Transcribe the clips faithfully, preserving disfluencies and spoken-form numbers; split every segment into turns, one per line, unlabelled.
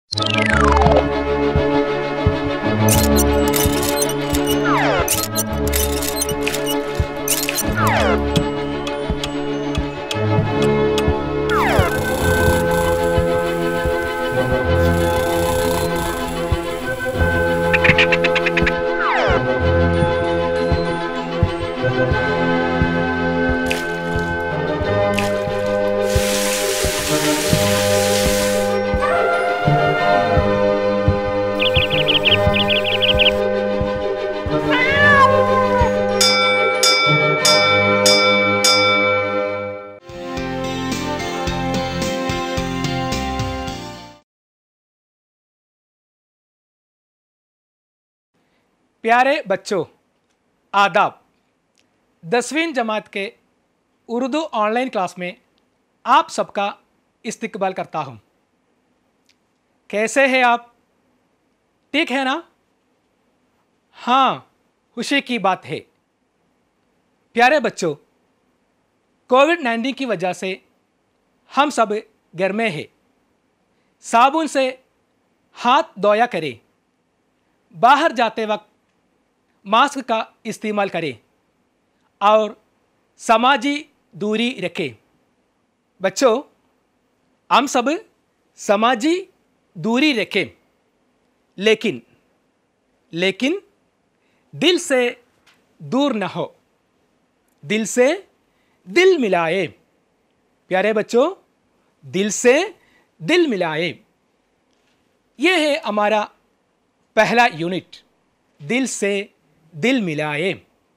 प्यारे बच्चों, आदाब। दसवीं जमात के उर्दू ऑनलाइन क्लास में आप सबका इस्तकबाल करता हूँ। कैसे हैं आप? ठीक है ना? हाँ, खुशी की बात है। प्यारे बच्चों, कोविड नाइन्टीन की वजह से हम सब घर में हैं। साबुन से हाथ धोया करें। बाहर जाते वक्त मास्क का इस्तेमाल करें और समाजी दूरी रखें। बच्चों, हम सब समाजी दूरी रखें, लेकिन लेकिन दिल से दूर न हो। दिल से दिल मिलाए। प्यारे बच्चों, दिल से दिल मिलाए। यह है हमारा पहला यूनिट, दिल से दिल मिलाए।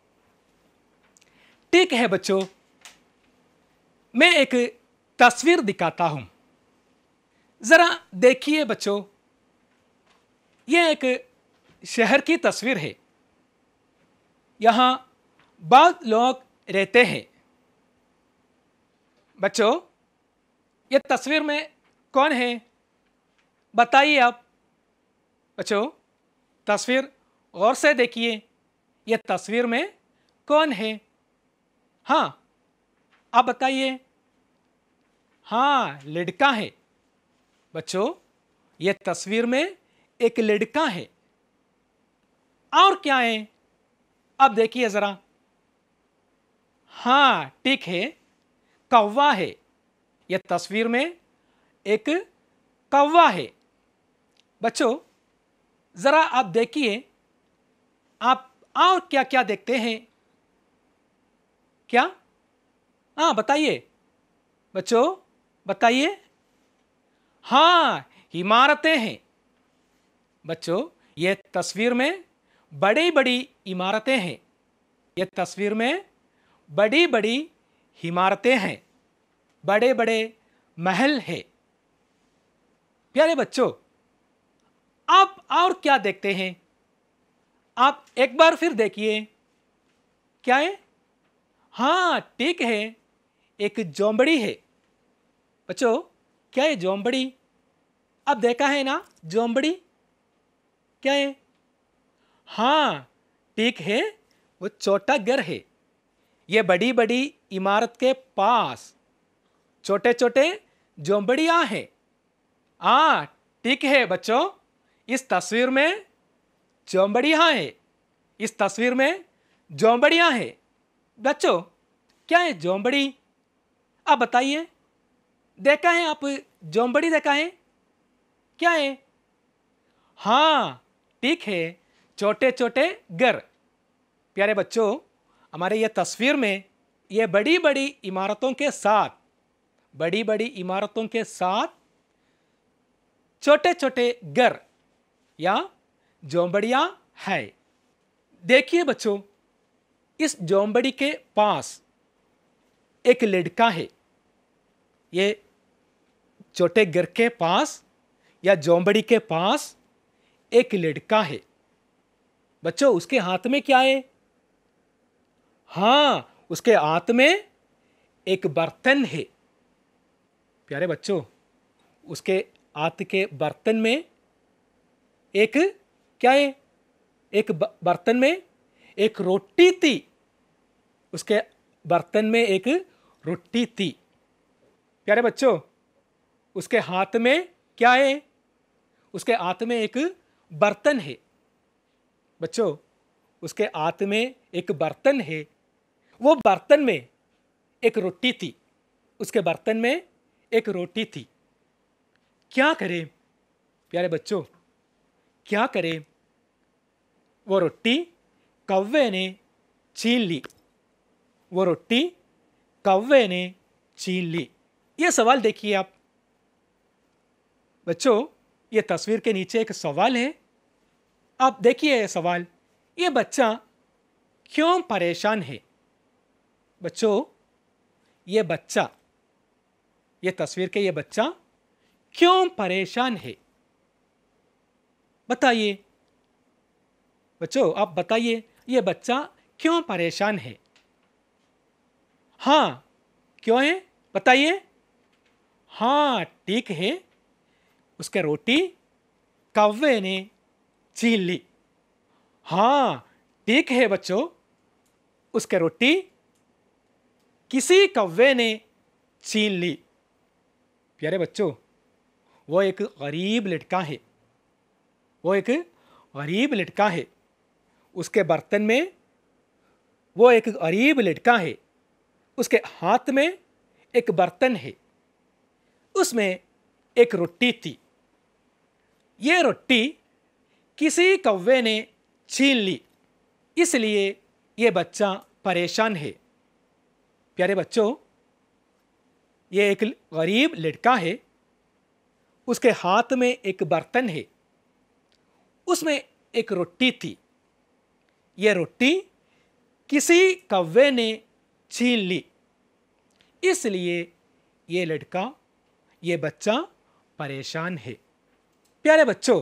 ठीक है बच्चों, मैं एक तस्वीर दिखाता हूं। जरा देखिए बच्चों, यह एक शहर की तस्वीर है। यहां बहुत लोग रहते हैं। बच्चों, यह तस्वीर में कौन है? बताइए आप। बच्चों, तस्वीर गौर से देखिए। यह तस्वीर में कौन है? हाँ, आप बताइए। हाँ, लड़का है। बच्चों, यह तस्वीर में एक लड़का है। और क्या है? अब देखिए जरा। हाँ, ठीक है, कौवा है। यह तस्वीर में एक कौवा है। बच्चों, जरा आप देखिए, आप और क्या क्या देखते हैं? क्या? हाँ, बताइए बच्चों, बताइए। हाँ, इमारतें हैं। बच्चों, यह तस्वीर में बड़ी बड़ी इमारतें हैं। यह तस्वीर में बड़ी बड़ी इमारतें हैं, बड़े बड़े महल हैं। प्यारे बच्चों, आप और क्या देखते हैं? आप एक बार फिर देखिए। क्या है? हाँ, ठीक है, एक झोंपड़ी है। बच्चों, क्या है झोंपड़ी? अब देखा है ना झोंपड़ी? क्या है? हाँ, ठीक है, वो छोटा घर है। ये बड़ी बड़ी इमारत के पास छोटे छोटे झोंपड़ियां हैं। हाँ, ठीक है बच्चों, इस तस्वीर में झोंपड़ियां हैं। इस तस्वीर में झोंपड़ियां हैं। बच्चों, क्या है झोंपड़ी? आप बताइए। देखा है आप झोंपड़ी? देखा है? क्या है? हाँ, ठीक है, छोटे छोटे घर। प्यारे बच्चों, हमारे ये तस्वीर में ये बड़ी बड़ी इमारतों के साथ बड़ी बड़ी इमारतों के साथ छोटे छोटे घर या झोंपड़ियां है। देखिए बच्चों, इस झोंपड़ी के पास एक लड़का है। ये छोटे घर के पास या झोंपड़ी के पास एक लड़का है। बच्चों, उसके हाथ में क्या है? हाँ, उसके हाथ में एक बर्तन है। प्यारे बच्चों, उसके हाथ के बर्तन में एक क्या है? एक बर्तन में एक रोटी थी। उसके बर्तन में एक रोटी थी। प्यारे बच्चों, उसके हाथ में क्या है? उसके हाथ में एक बर्तन है। बच्चों, उसके हाथ में एक बर्तन है। वो बर्तन में एक रोटी थी। उसके बर्तन में एक रोटी थी। क्या करे प्यारे बच्चों, क्या करे? वो रोटी कौवे ने छीन ली। वो रोटी कौवे ने छीन ली। ये सवाल देखिए आप बच्चों, ये तस्वीर के नीचे एक सवाल है। आप देखिए ये सवाल, ये बच्चा क्यों परेशान है? बच्चों, ये बच्चा, ये तस्वीर के ये बच्चा क्यों परेशान है? बताइए बच्चों, आप बताइए ये बच्चा क्यों परेशान है? हाँ, क्यों है बताइए। हाँ, ठीक है, उसके रोटी कौवे ने छीन ली। हाँ, ठीक है बच्चों, उसके रोटी किसी कौवे ने छीन ली। प्यारे बच्चों, वो एक गरीब लड़का है। वो एक गरीब लड़का है। उसके बर्तन में, वो एक गरीब लड़का है, उसके हाथ में एक बर्तन है। उसमें एक रोटी थी। ये रोटी किसी कौवे ने छीन ली, इसलिए ये बच्चा परेशान है। प्यारे बच्चों, ये एक गरीब लड़का है। उसके हाथ में एक बर्तन है। उसमें एक रोटी थी। ये रोटी किसी कौवे ने छीन ली, इसलिए ये लड़का, ये बच्चा परेशान है। प्यारे बच्चों,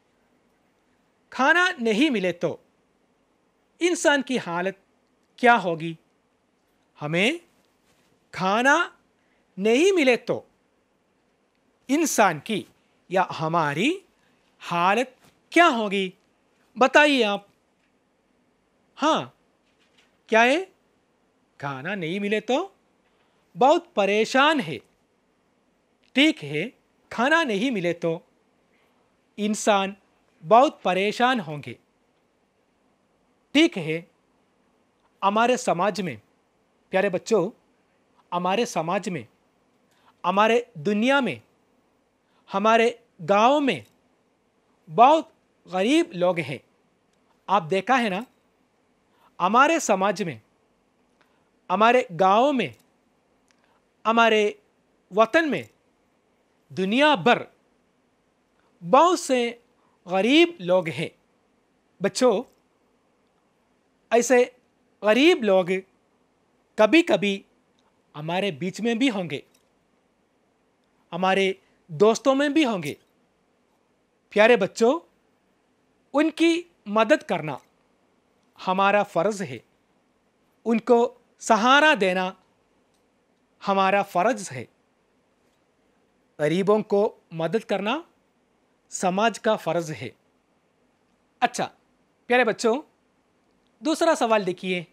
खाना नहीं मिले तो इंसान की हालत क्या होगी? हमें खाना नहीं मिले तो इंसान की या हमारी हालत क्या होगी? बताइए आप। हाँ, क्या है? खाना नहीं मिले तो बहुत परेशान है। ठीक है, खाना नहीं मिले तो इंसान बहुत परेशान होंगे। ठीक है, हमारे समाज में, प्यारे बच्चों, हमारे समाज में, हमारे दुनिया में, हमारे गांव में बहुत गरीब लोग हैं। आप देखा है ना, हमारे समाज में, हमारे गांव में, हमारे वतन में, दुनिया भर बहुत से गरीब लोग हैं। बच्चों, ऐसे गरीब लोग कभी कभी हमारे बीच में भी होंगे, हमारे दोस्तों में भी होंगे। प्यारे बच्चों, उनकी मदद करना हमारा फर्ज है। उनको सहारा देना हमारा फर्ज है। गरीबों को मदद करना समाज का फर्ज है। अच्छा प्यारे बच्चों, दूसरा सवाल देखिए,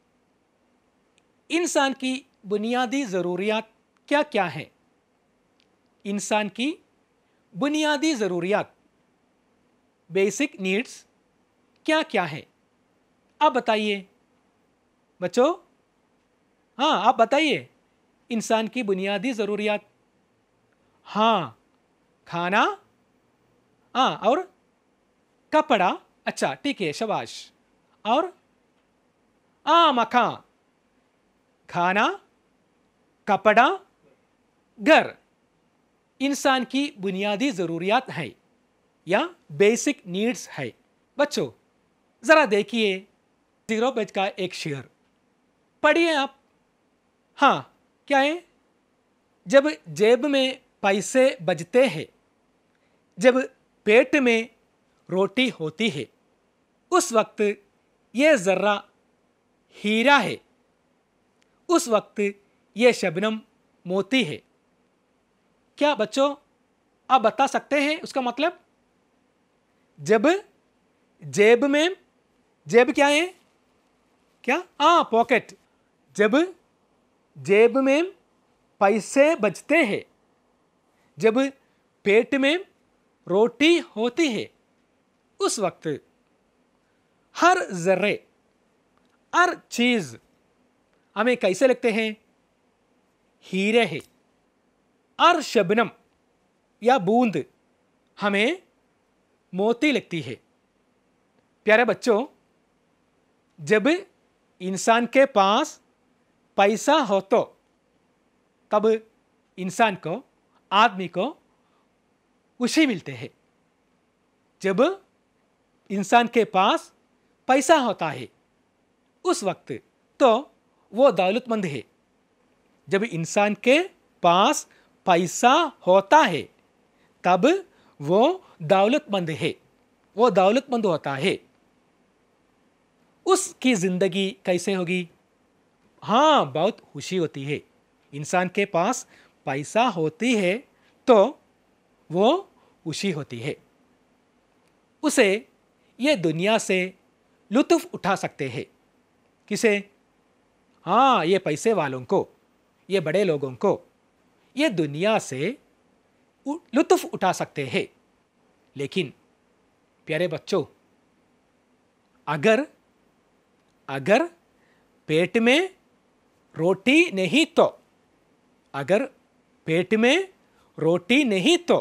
इंसान की बुनियादी ज़रूरियात क्या क्या हैं? इंसान की बुनियादी ज़रूरियात, बेसिक नीड्स क्या क्या है? आप बताइए बच्चों। हाँ, आप बताइए इंसान की बुनियादी ज़रूरियात। हाँ, खाना, हाँ, और कपड़ा। अच्छा ठीक है, शाबाश। और हाँ, मकान, खाना, कपड़ा, घर इंसान की बुनियादी ज़रूरियात है या बेसिक नीड्स है। बच्चों ज़रा देखिए जीरो पेज का एक शेर पढ़िए आप। हाँ, क्या है? जब जेब में पैसे बचते हैं, जब पेट में रोटी होती है, उस वक्त ये ज़र्रा हीरा है, उस वक्त ये शबनम मोती है। क्या बच्चों आप बता सकते हैं उसका मतलब? जब जेब में, जेब क्या है? क्या? हाँ, पॉकेट। जब जेब में पैसे बचते हैं, जब पेट में रोटी होती है उस वक्त हर जर्रे, हर चीज हमें कैसे लगते हैं? हीरे है। हर शबनम या बूंद हमें मोती लगती है। प्यारे बच्चों, जब इंसान के पास पैसा हो तो तब इंसान को, आदमी को खुशी मिलते हैं। जब इंसान के पास पैसा होता है उस वक्त तो वो दौलतमंद है। जब इंसान के पास पैसा होता है तब वो दौलतमंद है, वो दौलतमंद होता है। उसकी जिंदगी कैसे होगी? हाँ, बहुत खुशी होती है। इंसान के पास पैसा होती है तो वो खुशी होती है। उसे ये दुनिया से लुत्फ उठा सकते हैं। किसे? हाँ, ये पैसे वालों को, ये बड़े लोगों को ये दुनिया से लुत्फ उठा सकते हैं। लेकिन प्यारे बच्चों, अगर अगर पेट में रोटी नहीं तो अगर पेट में रोटी नहीं तो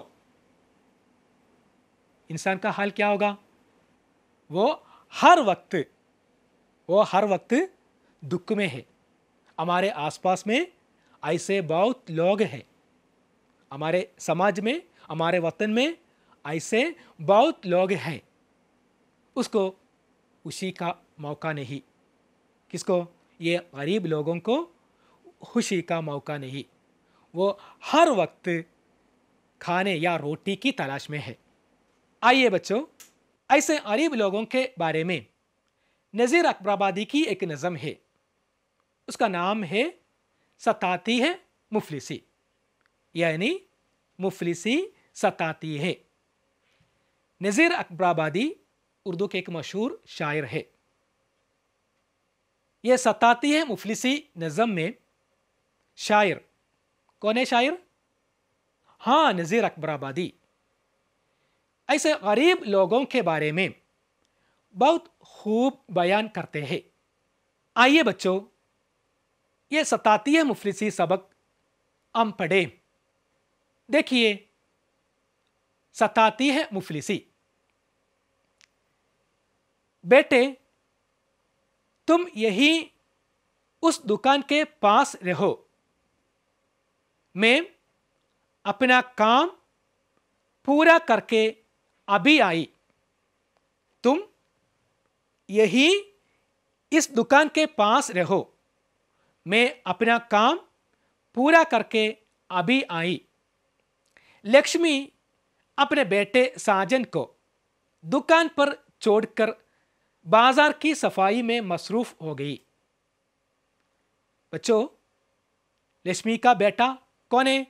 इंसान का हाल क्या होगा? वो हर वक्त वो हर वक्त दुख में है। हमारे आसपास में ऐसे बहुत लोग हैं, हमारे समाज में, हमारे वतन में ऐसे बहुत लोग हैं। उसको खुशी का मौका नहीं। किसको? ये गरीब लोगों को खुशी का मौका नहीं। वो हर वक्त खाने या रोटी की तलाश में है। आइए बच्चों, ऐसे गरीब लोगों के बारे में नज़ीर अकबराबादी की एक नज़म है। उसका नाम है सताती है मुफलिसी, यानी मुफलिसी सताती है। नज़ीर अकबराबादी उर्दू के एक मशहूर शायर है। यह सताती है मुफलिसी नज़म में शायर कौन है? शायर हाँ, नज़ीर अकबराबादी ऐसे गरीब लोगों के बारे में बहुत खूब बयान करते हैं। आइए बच्चों, ये सताती है मुफलिसी सबक हम पढ़े। देखिए, सताती है मुफलिसी। बेटे, तुम यही उस दुकान के पास रहो, मैं अपना काम पूरा करके अभी आई। तुम यही इस दुकान के पास रहो, मैं अपना काम पूरा करके अभी आई। लक्ष्मी अपने बेटे साजन को दुकान पर छोड़कर बाजार की सफाई में मसरूफ हो गई। बच्चों, लक्ष्मी का बेटा कौन है?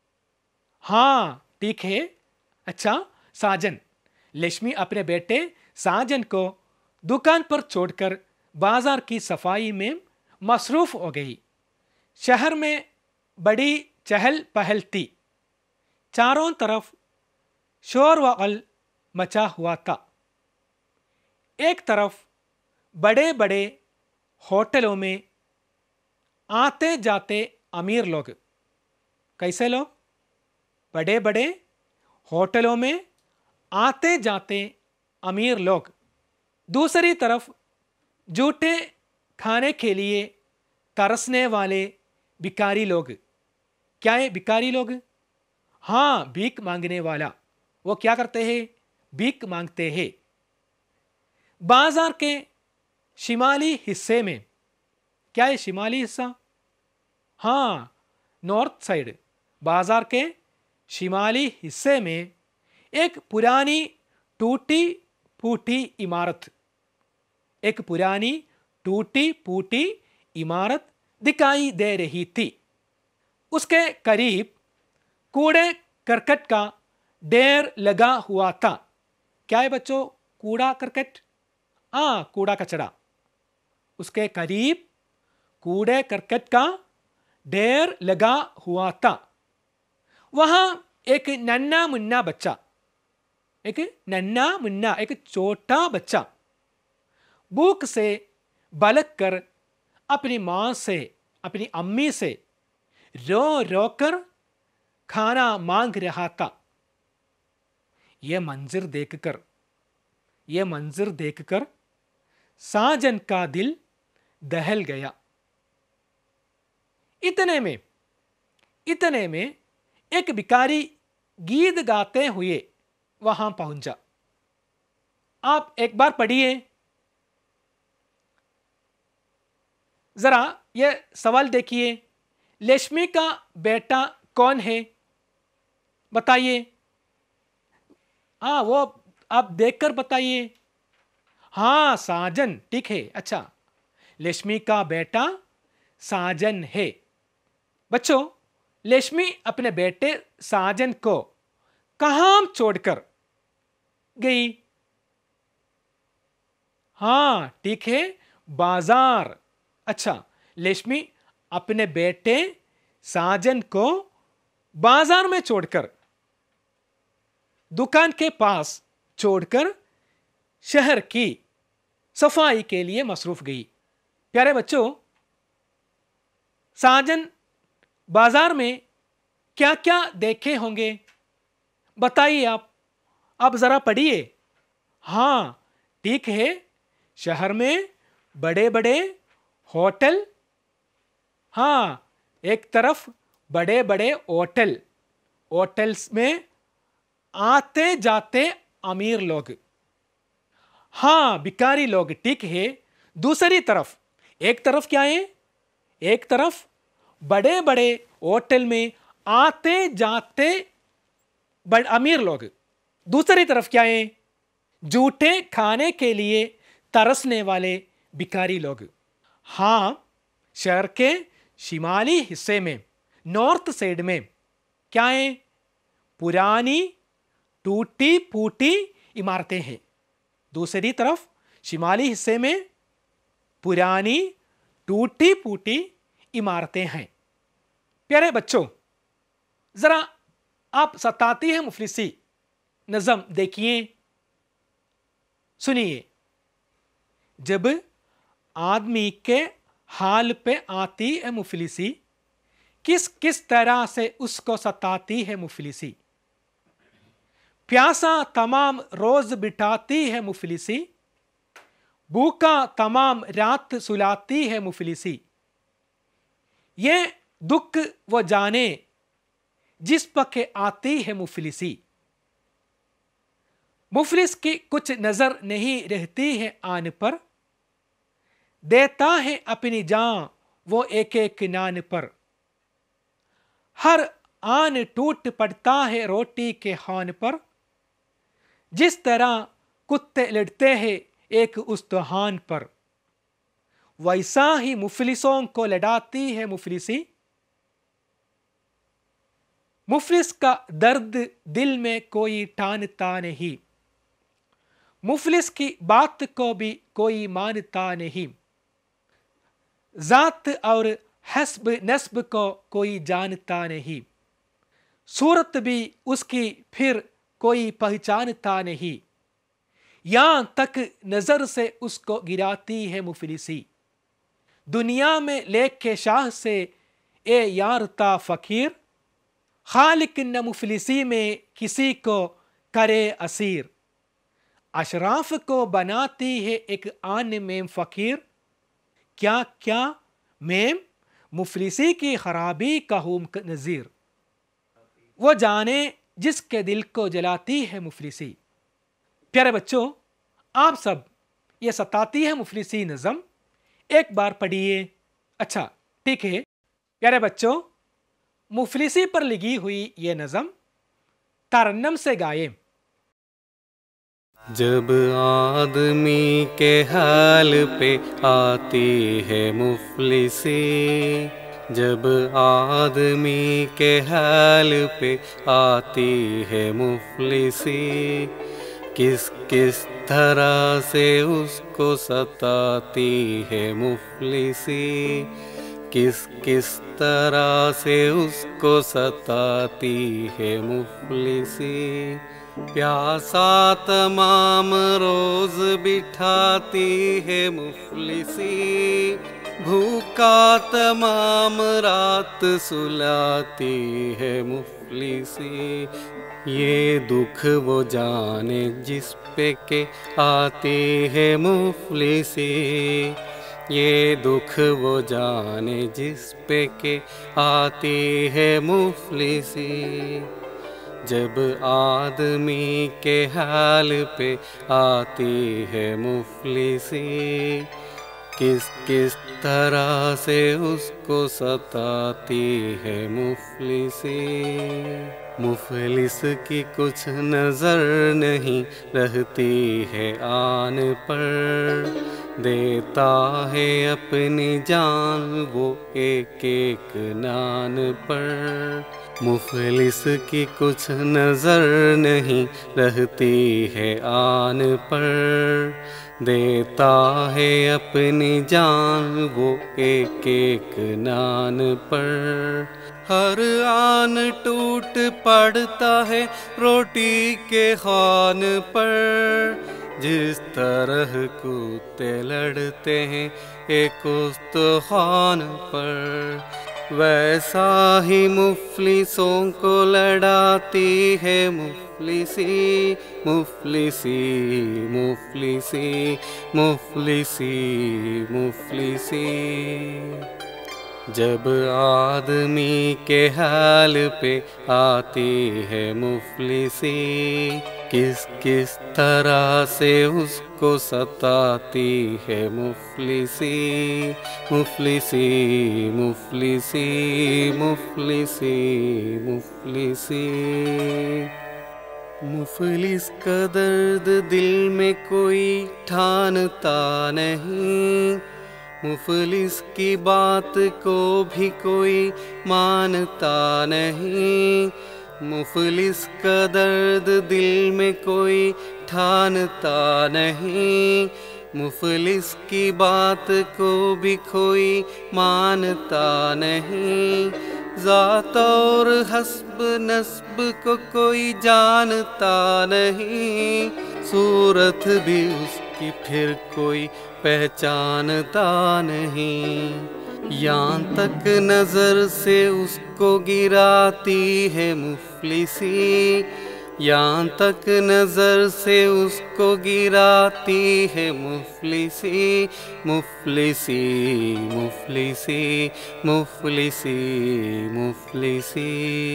हाँ, ठीक है। अच्छा, साजन। लक्ष्मी अपने बेटे साजन को दुकान पर छोड़कर बाजार की सफाई में मसरूफ हो गई। शहर में बड़ी चहल पहल थी। चारों तरफ शोर व अल मचा हुआ था। एक तरफ बड़े बड़े होटलों में आते जाते अमीर लोग। कैसे लोग? बड़े बड़े होटलों में आते जाते अमीर लोग। दूसरी तरफ जूठे खाने के लिए तरसने वाले भिखारी लोग। क्या है भिखारी लोग? हाँ, भीख मांगने वाला। वो क्या करते हैं? भीख मांगते हैं। बाजार के शिमाली हिस्से में, क्या है शिमाली हिस्सा? हाँ, नॉर्थ साइड। बाजार के शिमाली हिस्से में एक पुरानी टूटी फूटी इमारत एक पुरानी टूटी फूटी इमारत दिखाई दे रही थी। उसके करीब कूड़े करकट का ढेर लगा हुआ था। क्या है बच्चों? कूड़ा करकट। हाँ, कूड़ा कचरा। उसके करीब कूड़े करकट का ढेर लगा हुआ था। वहां एक नन्हा मुन्ना बच्चा एक नन्ना मुन्ना, एक छोटा बच्चा भूख से बलक कर अपनी माँ से, अपनी अम्मी से रो रो कर खाना मांग रहा था। यह मंजर देखकर यह मंजर देखकर साजन का दिल दहल गया। इतने में इतने में एक भिखारी गीत गाते हुए वहां पहुंचा। आप एक बार पढ़िए जरा, यह सवाल देखिए, लक्ष्मी का बेटा कौन है? बताइए। हाँ, वो आप देखकर बताइए। हाँ, साजन, ठीक है। अच्छा, लक्ष्मी का बेटा साजन है। बच्चों, लक्ष्मी अपने बेटे साजन को कहां छोड़कर गई? हाँ, ठीक है, बाजार। अच्छा, लक्ष्मी अपने बेटे साजन को बाजार में छोड़कर, दुकान के पास छोड़कर शहर की सफाई के लिए मसरूफ गई। प्यारे बच्चों, साजन बाजार में क्या क्या देखे होंगे? बताइए आप आप जरा पढ़िए। हाँ, ठीक है, शहर में बड़े बड़े होटल। हाँ, एक तरफ बड़े बड़े होटल, होटल्स में आते जाते अमीर लोग। हाँ, भिखारी लोग, ठीक है। दूसरी तरफ, एक तरफ क्या है? एक तरफ बड़े बड़े होटल में आते जाते बड़े अमीर लोग। दूसरी तरफ क्या है? जूठे खाने के लिए तरसने वाले भिखारी लोग। हाँ, शहर के शिमाली हिस्से में, नॉर्थ साइड में क्या है? पुरानी टूटी फूटी इमारतें हैं। दूसरी तरफ शिमाली हिस्से में पुरानी टूटी फूटी इमारतें हैं। प्यारे बच्चों, जरा आप सताती है मुफलिसी नज़म देखिए, सुनिए। जब आदमी के हाल पे आती है मुफलिसी, किस किस तरह से उसको सताती है मुफलिसी। प्यासा तमाम रोज बिठाती है मुफलिसी, भूखा तमाम रात सुलाती है मुफलिसी। ये दुख वो जाने जिस पके आती है मुफलिसी। मुफलिस की कुछ नजर नहीं रहती है आन पर, देता है अपनी जान वो एक एक नान पर। हर आन टूट पड़ता है रोटी के खान पर, जिस तरह कुत्ते लड़ते हैं एक उस्तहान पर, वैसा ही मुफलिसों को लड़ाती है मुफलिसी। मुफलिस का दर्द दिल में कोई ठानता नहीं, मुफलिस की बात को भी कोई मानता नहीं। जात और हस्ब नस्ब को कोई जानता नहीं, सूरत भी उसकी फिर कोई पहचानता नहीं। यहां तक नजर से उसको गिराती है मुफलिसी। दुनिया में लेके शाह से ए यारता फकीर, खालिक न मुफलिसी में किसी को करे असीर। अशराफ को बनाती है एक आन में फकीर, क्या क्या मेम मुफलिसी की खराबी का हूं नजीर। वो जाने जिसके दिल को जलाती है मुफलिसी। प्यारे बच्चों, आप सब ये सताती है मुफलिसी नज़म एक बार पढ़िए। अच्छा, ठीक है। प्यारे बच्चों, मुफलिसी पर लिखी हुई ये नज़म तरन्नम से गाए।
जब आदमी के हाल पे आती है मुफलिसी, जब आदमी के हाल पे आती है मुफलिसी, किस किस तरह से उसको सताती है मुफलिसी, किस किस तरह से उसको सताती है मुफलिसी। प्यासा तमाम रोज बिठाती है मुफलिसी, भूखा तमाम रात सुलाती है मुफलिसी। ये दुख वो जाने जिस पे के आती है मुफलिसी, ये दुख वो जाने जिस पे के आती है मुफलिसी। जब आदमी के हाल पे आती है मुफलिसी, किस किस तरह से उसको सताती है मुफलिसी। मुफलिस की कुछ नज़र नहीं रहती है आन पर, देता है अपनी जान वो एक एक नान पर। मुफलिस की कुछ नज़र नहीं रहती है आन पर, देता है अपनी जान वो एक एक नान पर। हर आन टूट पड़ता है रोटी के खान पर, जिस तरह कुत्ते लड़ते हैं एक उस्तखान पर, वैसा ही मुफलिसों को लड़ाती है मुफलिसी। मुफलिसी मुफलिसी मुफलिसी मुफलिसी। जब आदमी के हाल पे आती है मुफलिसी, किस किस तरह से उसको सताती है मुफलिसी। मुफलिसी मुफलिसी मुफलिसी मुफलिसी। मुफलिस का दर्द दिल में कोई ठानता नहीं, मुफलिस की बात को भी कोई मानता नहीं। मुफलिस का दर्द दिल में कोई ठानता नहीं, मुफलिस की बात को भी कोई मानता नहीं। ज़ात और हस्ब नस्ब को कोई जानता नहीं, सूरत भी उसकी फिर कोई पहचानता नहीं। यहाँ तक नजर से उसको गिराती है मुफलिसी, यहाँ तक नजर से उसको गिराती है मुफलिसी। मुफलिसी मुफलिसी मुफलिसी मुफलिसी।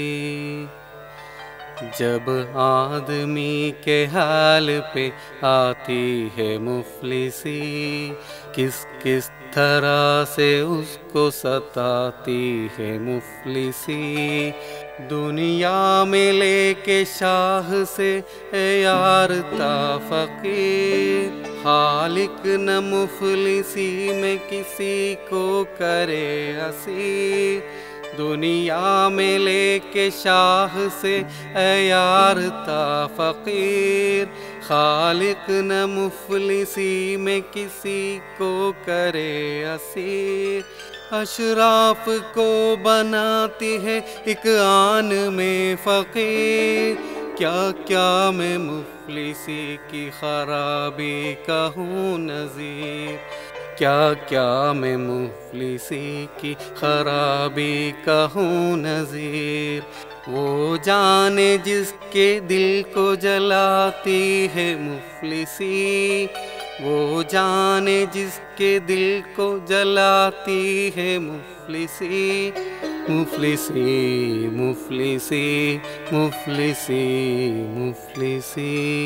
जब आदमी के हाल पे आती है मुफलिसी, किस किस तरह से उसको सताती है मुफलिसी। दुनिया में लेके शाह से यार ता फकीर, खालिक न मुफलिसी में किसी को करे असीर। दुनिया में लेके शाह से यार ता फकीर, खालिक न मुफलिसी में किसी को करे असीर। अशराफ को बनाती है एक आन में फकीर, क्या क्या मैं मुफलिसी की खराबी कहूँ नज़ीर। क्या क्या मैं मुफलिसी की खराबी कहूँ नज़ीर। वो जाने जिसके दिल को जलाती है मुफलिसी, वो जाने जिसके दिल को जलाती है मुफलिसी। मुफलिसी मुफलिसी मुफलिसी मुफलिसी।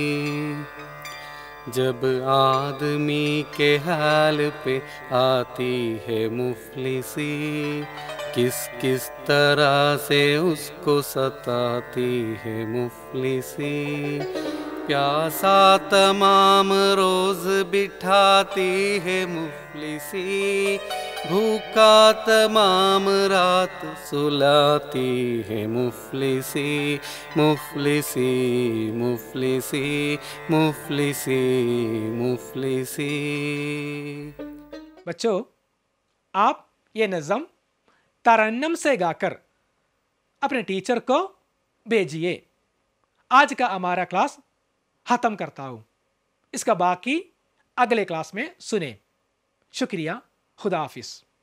जब आदमी के हाल पे आती है मुफलिसी, किस किस तरह से उसको सताती है मुफलिसी। प्यासा तमाम रोज बिठाती है मुफलिसी, भूखा तमाम रात सुलाती है मुफलिसी। मुफलिसी मुफलिसी मुफलिसी मुफलिसी।
बच्चों, आप ये नज़म तरन्नम से गाकर अपने टीचर को भेजिए। आज का हमारा क्लास खत्म करता हूं, इसका बाकी अगले क्लास में सुने। शुक्रिया, खुदा हाफिज।